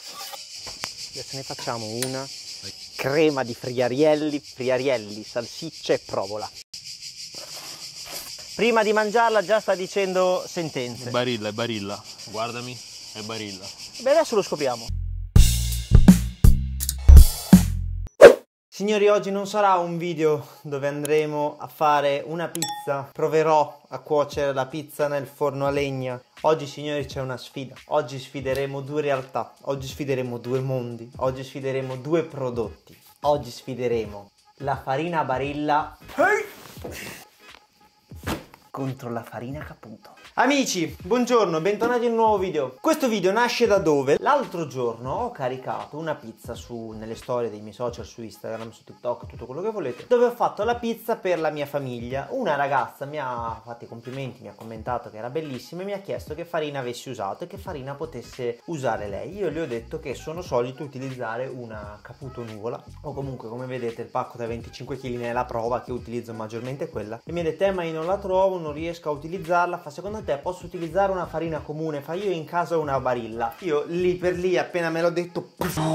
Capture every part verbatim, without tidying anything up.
Adesso ne facciamo una crema di friarielli, friarielli, salsiccia e provola. Prima di mangiarla già sta dicendo sentenze. È Barilla, è Barilla. Guardami, è Barilla. Beh, adesso lo scopriamo. Signori, oggi non sarà un video dove andremo a fare una pizza. Proverò a cuocere la pizza nel forno a legna. Oggi, signori, c'è una sfida. Oggi sfideremo due realtà. Oggi sfideremo due mondi. Oggi sfideremo due prodotti. Oggi sfideremo la farina Barilla contro la farina Caputo. Amici, buongiorno, bentornati in un nuovo video. Questo video nasce da dove? L'altro giorno ho caricato una pizza su, nelle storie dei miei social, su Instagram, su TikTok, tutto quello che volete, dove ho fatto la pizza per la mia famiglia. Una ragazza mi ha fatto i complimenti, mi ha commentato che era bellissima e mi ha chiesto che farina avessi usato e che farina potesse usare lei. Io le ho detto che sono solito utilizzare una Caputo Nuvola, o comunque, come vedete, il pacco da venticinque chili ne è la prova, che utilizzo maggiormente quella. E mi ha detto, eh, ma io non la trovo, non riesco a utilizzarla. Fa, secondo te posso utilizzare una farina comune? Fa, io in casa ho una Barilla. Io lì per lì, appena me l'ho detto,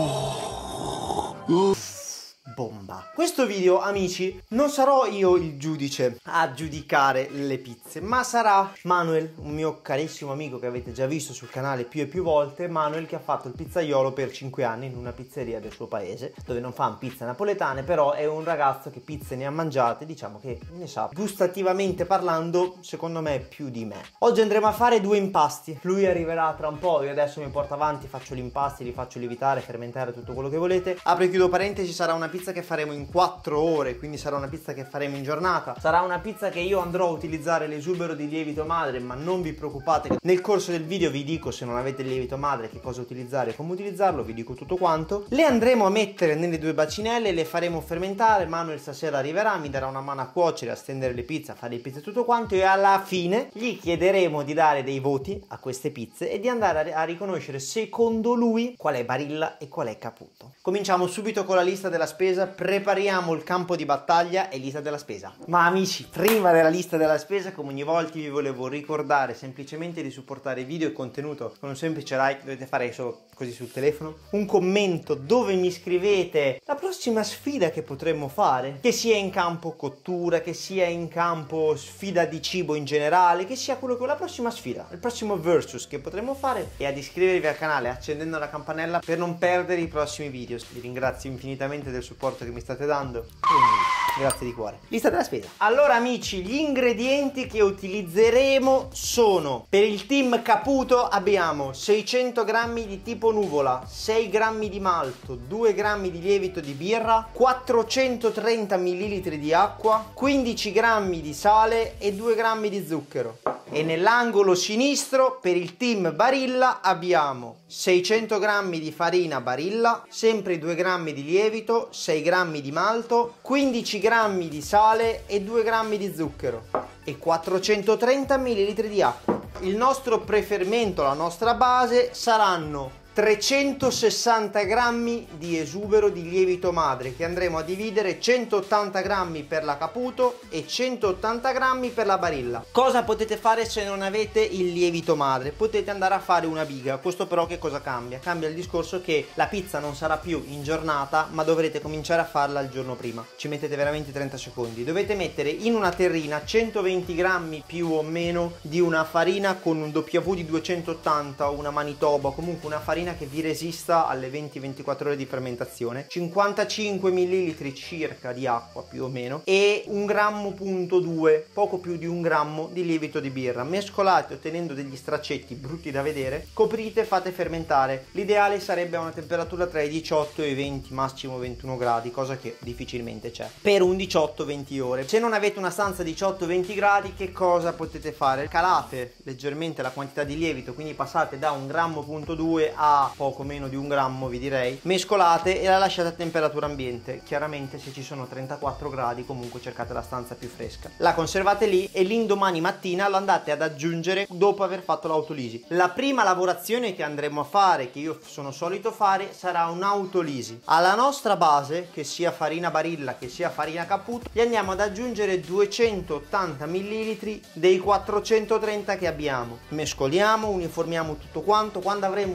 bomba. Questo video, amici, non sarò io il giudice a giudicare le pizze, ma sarà Manuel, un mio carissimo amico che avete già visto sul canale più e più volte. Manuel, che ha fatto il pizzaiolo per cinque anni in una pizzeria del suo paese, dove non fa pizze napoletane, però è un ragazzo che pizze ne ha mangiate, diciamo che ne sa, gustativamente parlando, secondo me più di me. Oggi andremo a fare due impasti. Lui arriverà tra un po', io adesso mi porto avanti, faccio gli impasti, li faccio lievitare, fermentare, tutto quello che volete. Apro e chiudo parentesi, sarà una pizza che faremo in quattro ore, quindi sarà una pizza che faremo in giornata. Sarà una pizza che io andrò a utilizzare l'esubero di lievito madre, ma non vi preoccupate che nel corso del video vi dico, se non avete il lievito madre, che cosa utilizzare e come utilizzarlo, vi dico tutto quanto. Le andremo a mettere nelle due bacinelle, le faremo fermentare. Manuel stasera arriverà, mi darà una mano a cuocere, a stendere le pizze, a fare le pizze e tutto quanto, e alla fine gli chiederemo di dare dei voti a queste pizze e di andare a riconoscere secondo lui qual è Barilla e qual è Caputo. Cominciamo subito con la lista della spesa. Prepariamo il campo di battaglia e lista della spesa. Ma amici, prima della lista della spesa, come ogni volta, vi volevo ricordare semplicemente di supportare il video e il contenuto con un semplice like. Dovete fare solo così sul telefono, un commento dove mi scrivete la prossima sfida che potremmo fare, che sia in campo cottura, che sia in campo sfida di cibo in generale, che sia quello che la prossima sfida, il prossimo versus che potremmo fare, e ad iscrivervi al canale accendendo la campanella per non perdere i prossimi video. Vi ringrazio infinitamente del supporto che mi state dando, grazie di cuore. Lista della spesa. Allora amici, gli ingredienti che utilizzeremo sono: per il team Caputo abbiamo seicento grammi di tipo nuvola, sei grammi di malto, due grammi di lievito di birra, quattrocentotrenta millilitri di acqua, quindici grammi di sale e due grammi di zucchero. E nell'angolo sinistro, per il team Barilla, abbiamo seicento grammi di farina Barilla, sempre due grammi di lievito, sei grammi di malto, quindici grammi di sale e due grammi di zucchero e quattrocentotrenta millilitri di acqua. Il nostro preferimento, la nostra base, saranno trecentosessanta grammi di esubero di lievito madre, che andremo a dividere centottanta grammi per la Caputo e centottanta grammi per la Barilla. Cosa potete fare se non avete il lievito madre? Potete andare a fare una biga. Questo però che cosa cambia? Cambia il discorso che la pizza non sarà più in giornata, ma dovrete cominciare a farla il giorno prima. Ci mettete veramente trenta secondi. Dovete mettere in una terrina centoventi grammi più o meno di una farina con un W di duecentottanta o una Manitoba, comunque una farina che vi resista alle venti ventiquattro ore di fermentazione, cinquantacinque millilitri circa di acqua più o meno e un grammo punto due, poco più di un grammo di lievito di birra. Mescolate ottenendo degli straccetti brutti da vedere, coprite, fate fermentare. L'ideale sarebbe a una temperatura tra i diciotto e i venti, massimo ventuno gradi, cosa che difficilmente c'è, per un diciotto venti ore. Se non avete una stanza diciotto venti gradi, che cosa potete fare? Calate leggermente la quantità di lievito, quindi passate da un grammo punto due a poco meno di un grammo, vi direi. Mescolate e la lasciate a temperatura ambiente. Chiaramente se ci sono trentaquattro gradi comunque cercate la stanza più fresca. La conservate lì e l'indomani mattina lo andate ad aggiungere dopo aver fatto l'autolisi. La prima lavorazione che andremo a fare, che io sono solito fare, sarà un'autolisi. Alla nostra base, che sia farina Barilla che sia farina Caputo, gli andiamo ad aggiungere duecentottanta millilitri dei quattrocentotrenta che abbiamo. Mescoliamo, uniformiamo tutto quanto. Quando avremo una sorta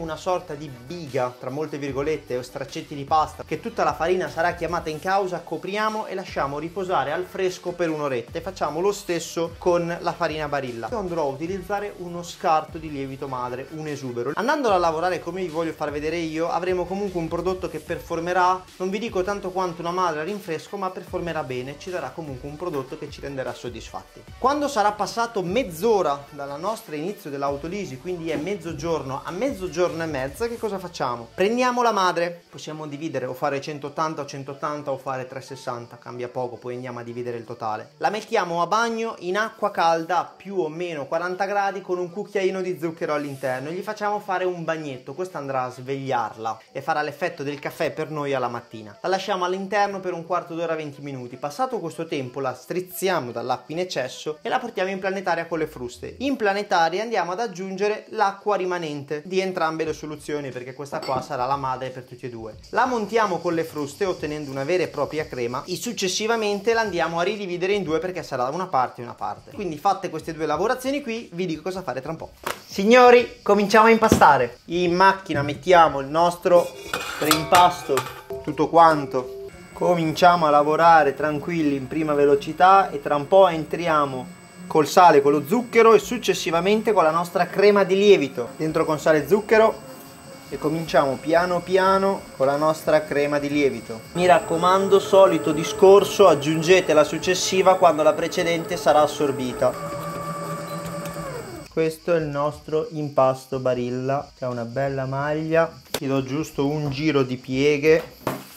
sorta di biga, tra molte virgolette, o straccetti di pasta, che tutta la farina sarà chiamata in causa, copriamo e lasciamo riposare al fresco per un'oretta, e facciamo lo stesso con la farina Barilla. Io andrò a utilizzare uno scarto di lievito madre, un esubero. Andandolo a lavorare come vi voglio far vedere io, avremo comunque un prodotto che performerà, non vi dico tanto quanto una madre a rinfresco, ma performerà bene, ci darà comunque un prodotto che ci renderà soddisfatti. Quando sarà passato mezz'ora dalla nostra inizio dell'autolisi, quindi è mezzogiorno a mezzogiorno e mezza, che cosa facciamo? Prendiamo la madre, possiamo dividere o fare centottanta o centottanta o fare trecentosessanta, cambia poco, poi andiamo a dividere il totale. La mettiamo a bagno in acqua calda a più o meno quaranta gradi con un cucchiaino di zucchero all'interno e gli facciamo fare un bagnetto. Questo andrà a svegliarla e farà l'effetto del caffè per noi alla mattina. La lasciamo all'interno per un quarto d'ora, venti minuti. Passato questo tempo la strizziamo dall'acqua in eccesso e la portiamo in planetaria con le fruste. In planetaria andiamo ad aggiungere l'acqua rimanente di entrambe le soluzioni, perché questa qua sarà la madre per tutti e due. La montiamo con le fruste ottenendo una vera e propria crema e successivamente la andiamo a ridividere in due, perché sarà una parte e una parte. Quindi fatte queste due lavorazioni qui, vi dico cosa fare tra un po'. Signori, cominciamo a impastare. In macchina mettiamo il nostro preimpasto, tutto quanto. Cominciamo a lavorare tranquilli in prima velocità e tra un po' entriamo col sale, con lo zucchero e successivamente con la nostra crema di lievito. Dentro con sale e zucchero e cominciamo piano piano con la nostra crema di lievito. Mi raccomando, solito discorso, aggiungete la successiva quando la precedente sarà assorbita. Questo è il nostro impasto Barilla, che ha una bella maglia. Ti do giusto un giro di pieghe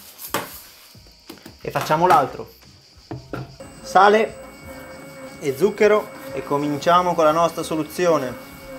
e facciamo l'altro. Sale e zucchero e cominciamo con la nostra soluzione.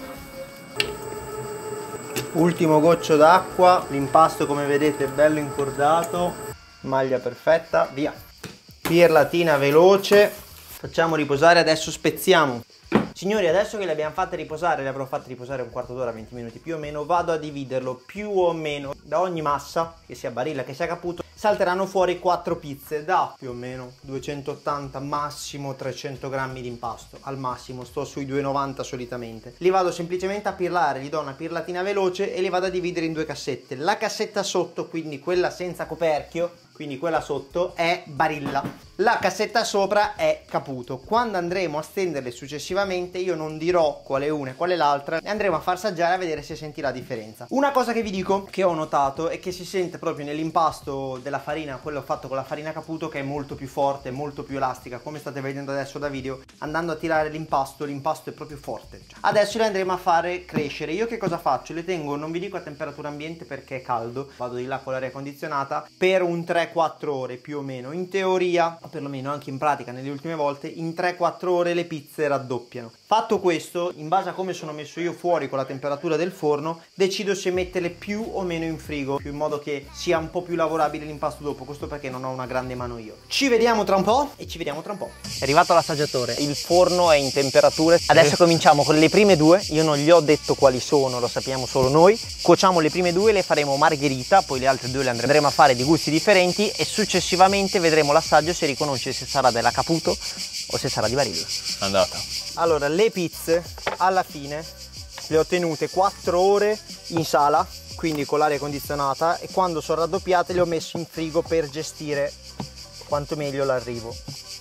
Ultimo goccio d'acqua, l'impasto come vedete è bello incordato, maglia perfetta, via. Pirlatina veloce, facciamo riposare, adesso spezziamo. Signori, adesso che le abbiamo fatte riposare, le avrò fatte riposare un quarto d'ora, venti minuti più o meno, vado a dividerlo più o meno da ogni massa, che sia Barilla che sia Caputo, salteranno fuori quattro pizze da più o meno duecentottanta, massimo trecento grammi di impasto, al massimo sto sui due e novanta solitamente. Li vado semplicemente a pirlare, gli do una pirlatina veloce e li vado a dividere in due cassette. La cassetta sotto, quindi quella senza coperchio, quindi quella sotto è Barilla, la cassetta sopra è Caputo. Quando andremo a stenderle successivamente io non dirò quale una e quale l'altra, e andremo a far assaggiare a vedere se senti la differenza. Una cosa che vi dico, che ho notato, è che si sente proprio nell'impasto della farina, quello fatto con la farina Caputo, che è molto più forte, molto più elastica, come state vedendo adesso da video. Andando a tirare l'impasto, l'impasto è proprio forte. Adesso le andremo a fare crescere. Io che cosa faccio? Le tengo, non vi dico a temperatura ambiente perché è caldo, vado di là con l'aria condizionata, per un tre quattro ore più o meno. In teoria, o perlomeno anche in pratica nelle ultime volte, in tre quattro ore le pizze raddoppiano. Fatto questo, in base a come sono messo io fuori con la temperatura del forno, decido se metterle più o meno in frigo, in modo che sia un po' più lavorabile l'impasto dopo. Questo perché non ho una grande mano io. Ci vediamo tra un po' e ci vediamo tra un po'. È arrivato l'assaggiatore, il forno è in temperature. Adesso cominciamo con le prime due. Io non gli ho detto quali sono, lo sappiamo solo noi. Cuociamo le prime due, le faremo margherita, poi le altre due le andremo a fare di gusti differenti e successivamente vedremo l'assaggio se riconosce se sarà della Caputo o se sarà di Barilla. Andata. Allora, le pizze alla fine le ho tenute quattro ore in sala, quindi con l'aria condizionata, e quando sono raddoppiate le ho messe in frigo per gestire quanto meglio l'arrivo.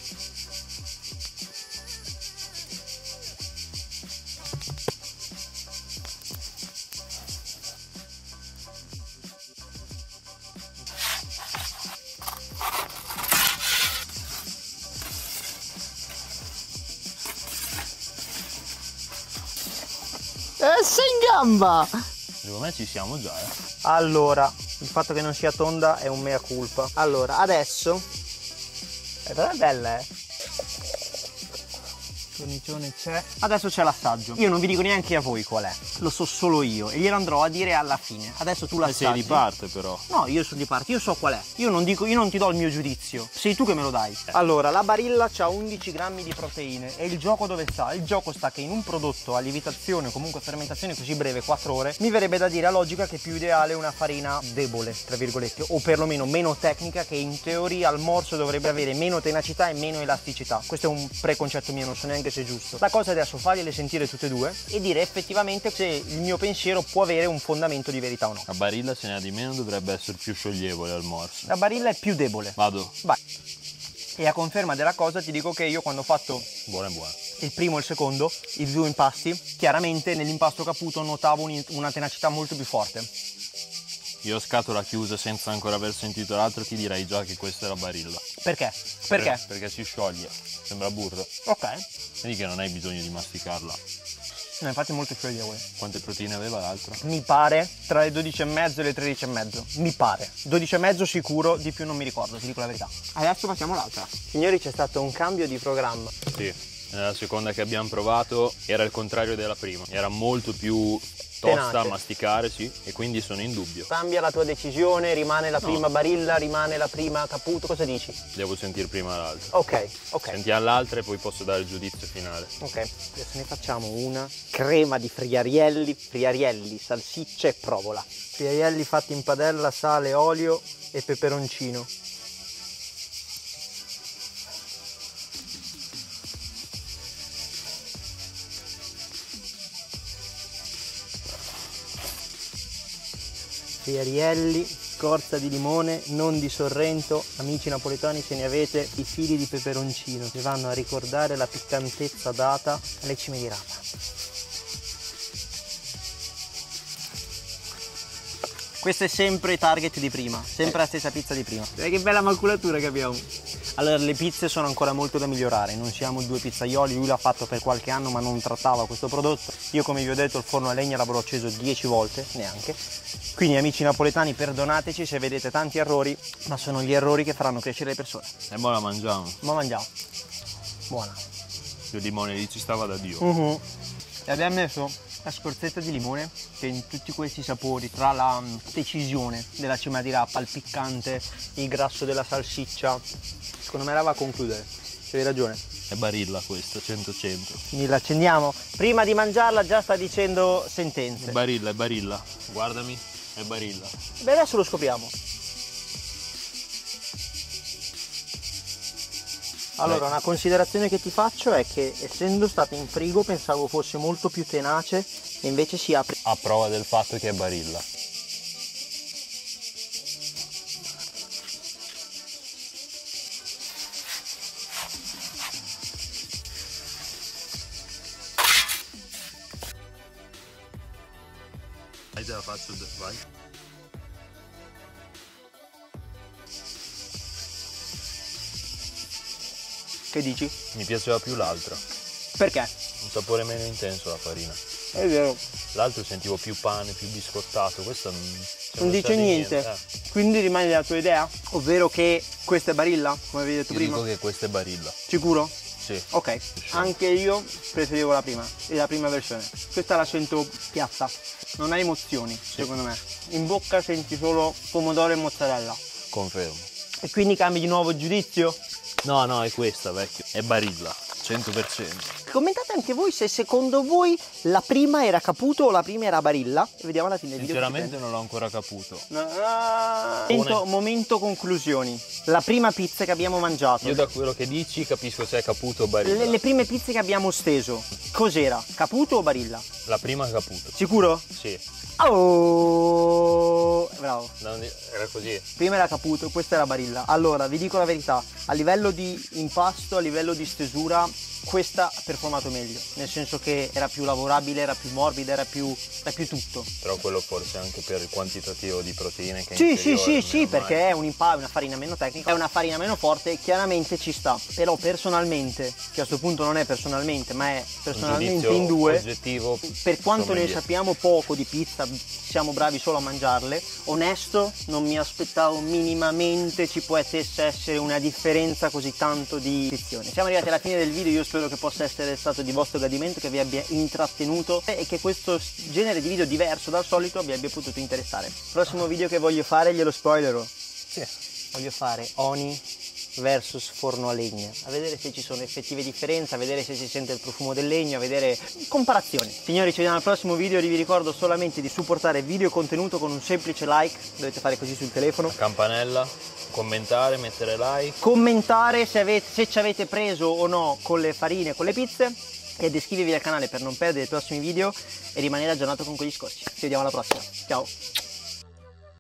Eh, sei in gamba! Secondo me ci siamo già, eh. Allora, il fatto che non sia tonda è un mea culpa. Allora, adesso... Eh, però è bella, eh. Cornicione c'è. Adesso c'è l'assaggio. Io non vi dico neanche a voi qual è. Lo so solo io e glielo andrò a dire alla fine. Adesso tu l'assaggi. Sei di parte però. No, io sono di parte, io so qual è. Io non dico, io non ti do il mio giudizio. Sei tu che me lo dai. Allora, la Barilla ha undici grammi di proteine e il gioco dove sta? Il gioco sta che in un prodotto a lievitazione o comunque fermentazione così breve, quattro ore, mi verrebbe da dire a logica che è più ideale una farina debole, tra virgolette, o perlomeno meno tecnica, che in teoria al morso dovrebbe avere meno tenacità e meno elasticità. Questo è un preconcetto mio, non so neanche anche se è giusto. La cosa è adesso fargliele sentire tutte e due e dire effettivamente se il mio pensiero può avere un fondamento di verità o no. La Barilla, se ne ha di meno, dovrebbe essere più scioglievole al morso. La Barilla è più debole. Vado. Vai. E a conferma della cosa ti dico che io quando ho fatto Buona e buona. il primo e il secondo, i due impasti, chiaramente nell'impasto Caputo notavo un- una tenacità molto più forte. Io a scatola chiusa senza ancora aver sentito l'altro ti direi già che questa è la Barilla. Perché? Perché? Per- perché si scioglie, sembra burro. Ok. Vedi che non hai bisogno di masticarla. No, infatti è molto scioglievole. Quante proteine aveva l'altro? Mi pare tra le dodici e mezzo e le tredici e mezzo. Mi pare. dodici e mezzo sicuro, di più non mi ricordo, ti dico la verità. Adesso passiamo all'altra. Signori, c'è stato un cambio di programma. Sì. Nella seconda che abbiamo provato era il contrario della prima. Era molto più tosta Tenace. a masticare, sì, e quindi sono in dubbio. Cambia la tua decisione, rimane la No. prima Barilla, rimane la prima Caputo, cosa dici? Devo sentire prima l'altra. Ok, ok. Sentiamo l'altra e poi posso dare il giudizio finale. Ok, adesso ne facciamo una crema di friarielli, friarielli, salsiccia e provola. Friarielli fatti in padella, sale, olio e peperoncino. Friarielli, scorza di limone, non di Sorrento, amici napoletani se ne avete, i fili di peperoncino che vanno a ricordare la piccantezza data alle cime di rapa. Questo è sempre il target di prima, sempre la stessa pizza di prima. Vedi che bella maculatura che abbiamo. Allora, le pizze sono ancora molto da migliorare, non siamo due pizzaioli, lui l'ha fatto per qualche anno ma non trattava questo prodotto. Io, come vi ho detto, il forno a legna l'avrò acceso dieci volte, neanche. Quindi, amici napoletani, perdonateci se vedete tanti errori, ma sono gli errori che faranno crescere le persone. E mo la mangiamo. Ma mangiamo. Buona. Il limone lì ci stava da Dio. Uh-huh. E abbiamo messo la scorzetta di limone che in tutti questi sapori, tra la mm, decisione della cima di rapa, il piccante, il grasso della salsiccia, secondo me la va a concludere. C'hai ragione. È Barilla questa, cento cento. Quindi l'accendiamo. Prima di mangiarla già sta dicendo sentenze. È Barilla, è Barilla. Guardami, è Barilla. Beh, adesso lo scopriamo. Allora, una considerazione che ti faccio è che essendo stata in frigo pensavo fosse molto più tenace e invece si apre. A prova del fatto che è Barilla. Vai, te la faccio, vai. Che dici? Mi piaceva più l'altra. Perché? Un sapore meno intenso la farina. È vero. L'altro sentivo più pane, più biscottato. Questo non, cioè, Non dice sa di niente. Eh. Quindi rimane la tua idea? Ovvero che questa è Barilla, come avevi detto Ti prima? dico che questa è Barilla. Sicuro? Sì. Ok, anche io preferivo la prima, la prima versione. Questa la sento piatta, non ha emozioni, secondo me. In bocca senti solo pomodoro e mozzarella. Confermo. E quindi cambi di nuovo giudizio? No, no, è questa, vecchio. È Barilla, cento per cento. Commentate anche voi se secondo voi la prima era Caputo o la prima era Barilla. Vediamo alla fine del video. Sinceramente non l'ho ancora caputo. Ah, momento, momento conclusioni. La prima pizza che abbiamo mangiato. Io da quello che dici capisco se è Caputo o Barilla. Le, le prime pizze che abbiamo steso. Cos'era? Caputo o Barilla? La prima è Caputo. Sicuro? Sì. Oh, bravo. Non- Era così. Prima era Caputo, questa era Barilla. Allora, vi dico la verità, a livello di impasto, a livello di stesura, questa ha performato meglio, nel senso che era più lavorabile, era più morbida, era più, era più tutto. Però quello forse anche per il quantitativo di proteine che è Sì, sì, inferiore, sì, non sì, è perché ormai. è un impa- una farina meno tecnica, è una farina meno forte, chiaramente ci sta. Però personalmente, che a questo punto non è personalmente, ma è Un personalmente giudizio in due, oggettivo, per quanto ne sommelier. sappiamo poco di pizza, siamo bravi solo a mangiarle, onesto, non mi aspettavo minimamente ci potesse essere una differenza così tanto di posizione. Siamo arrivati alla fine del video, io spero che possa essere stato di vostro gradimento, che vi abbia intrattenuto e che questo genere di video diverso dal solito vi abbia potuto interessare. Il prossimo video che voglio fare glielo spoilerò. Sì. Voglio fare Oni versus forno a legna, a vedere se ci sono effettive differenze, a vedere se si sente il profumo del legno, a vedere comparazioni. Signori, ci vediamo al prossimo video. Vi ricordo solamente di supportare video e contenuto con un semplice like, dovete fare così sul telefono, la campanella, commentare, mettere like, commentare se, avete, se ci avete preso o no con le farine, con le pizze, ed iscrivervi al canale per non perdere i prossimi video e rimanere aggiornato con quegli scorsi. Ci vediamo alla prossima, ciao!